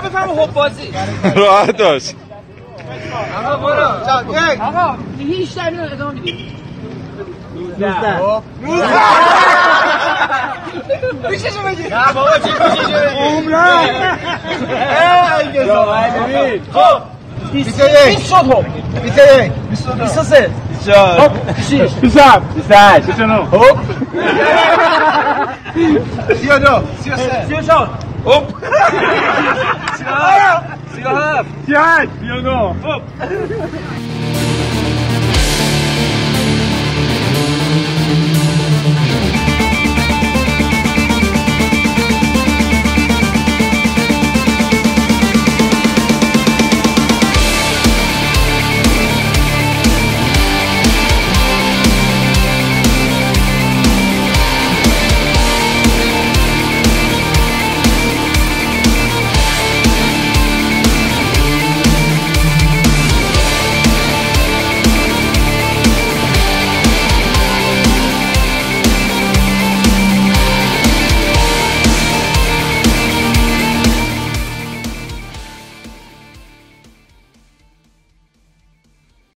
بفهمه خب بازی راحت داشت. آقا برو یک آقا هیچ تا اینو ادامه میدیم 19 میشه بگی نه بابا چی میشه بگی عمران خب 21 شد خب 21 22 23 24 26 27 28 29 خب 32 33 34 خب 37 38 39 خب